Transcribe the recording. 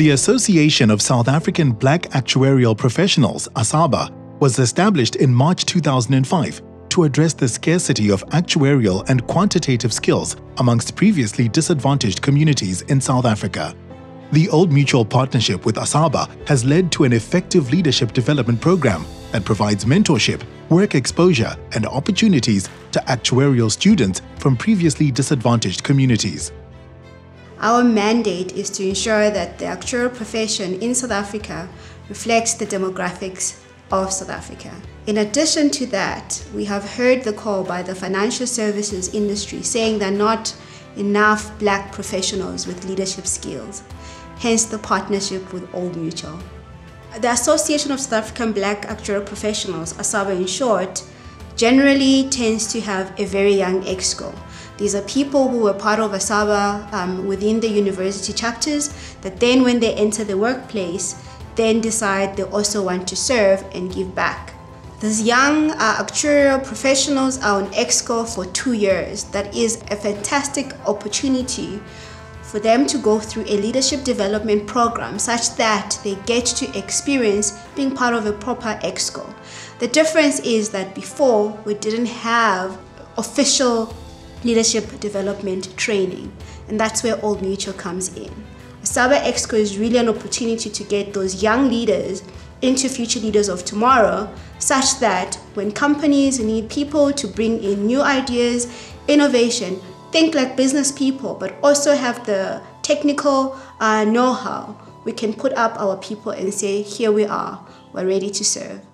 The Association of South African Black Actuarial Professionals, ASABA, was established in March 2005 to address the scarcity of actuarial and quantitative skills amongst previously disadvantaged communities in South Africa. The Old Mutual partnership with ASABA has led to an effective leadership development program that provides mentorship, work exposure, and opportunities to actuarial students from previously disadvantaged communities. Our mandate is to ensure that the actuarial profession in South Africa reflects the demographics of South Africa. In addition to that, we have heard the call by the financial services industry saying there are not enough black professionals with leadership skills, hence the partnership with Old Mutual. The Association of South African Black Actuarial Professionals, ASABA in short, generally tends to have a very young exco. These are people who were part of ASABA within the university chapters that then when they enter the workplace, then decide they also want to serve and give back. These young actuarial professionals are on exco for 2 years. That is a fantastic opportunity for them to go through a leadership development program such that they get to experience being part of a proper exco. The difference is that before we didn't have official leadership development training, and that's where Old Mutual comes in. ASABA Exco is really an opportunity to get those young leaders into future leaders of tomorrow, such that when companies need people to bring in new ideas, innovation, think like business people, but also have the technical know-how, we can put up our people and say, here we are, we're ready to serve.